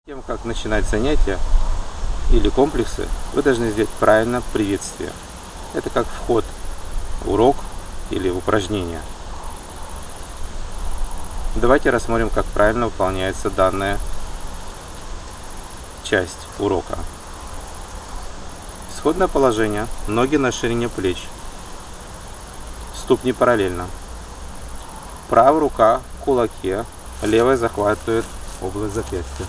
Перед тем, как начинать занятия или комплексы, вы должны сделать правильно приветствие. Это как вход в урок или в упражнение. Давайте рассмотрим, как правильно выполняется данная часть урока. Исходное положение. Ноги на ширине плеч. Ступни параллельно. Правая рука в кулаке, левая захватывает область запястья.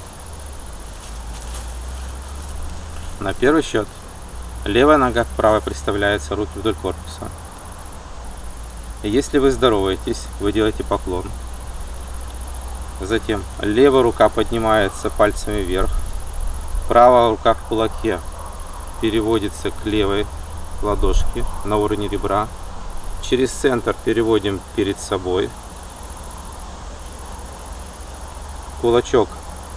На первый счет левая нога к правой приставляется, руки вдоль корпуса. И если вы здороваетесь, вы делаете поклон. Затем левая рука поднимается пальцами вверх, правая рука в кулаке переводится к левой ладошке на уровне ребра. Через центр переводим перед собой. Кулачок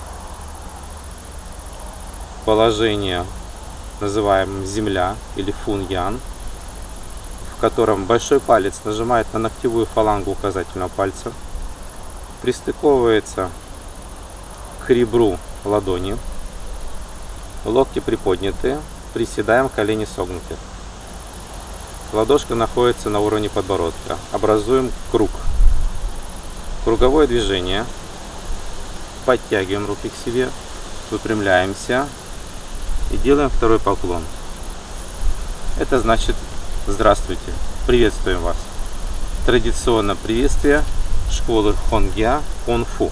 положение называем земля или фуньян, в котором большой палец нажимает на ногтевую фалангу указательного пальца, пристыковывается к ребру ладони, локти приподняты, приседаем, колени согнуты. Ладошка находится на уровне подбородка. Образуем круг. Круговое движение. Подтягиваем руки к себе, выпрямляемся и делаем второй поклон. Это значит здравствуйте, приветствуем вас. Традиционное приветствие школы Хонгя Кунг-фу.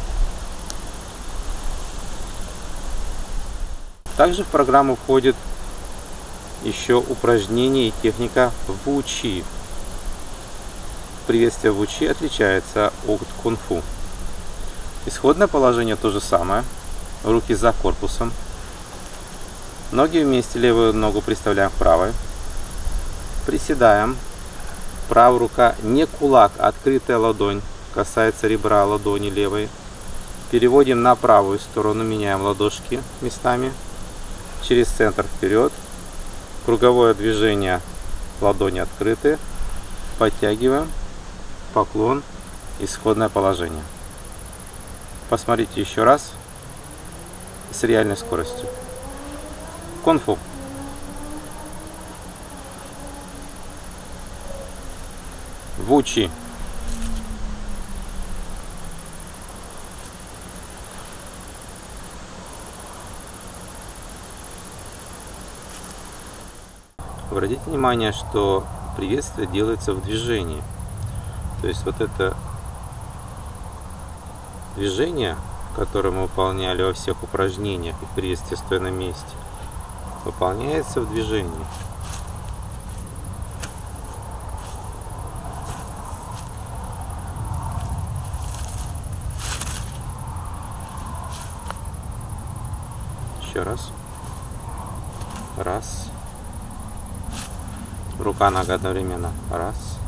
Также в программу входит еще упражнение и техника вучи. Приветствие вучи отличается от кунг-фу. Исходное положение то же самое. Руки за корпусом. Ноги вместе, левую ногу приставляем к правой. Приседаем. Правая рука не кулак, а открытая ладонь касается ребра ладони левой. Переводим на правую сторону, меняем ладошки местами. Через центр вперед. Круговое движение, ладони открыты. Подтягиваем. Поклон. Исходное положение. Посмотрите еще раз с реальной скоростью. Кунг-фу. Вучи. Обратите внимание, что приветствие делается в движении. То есть вот это движение, которое мы выполняли во всех упражнениях и приветствие стоя на месте, выполняется в движении. Еще раз. Раз. Рука, нога одновременно. Раз.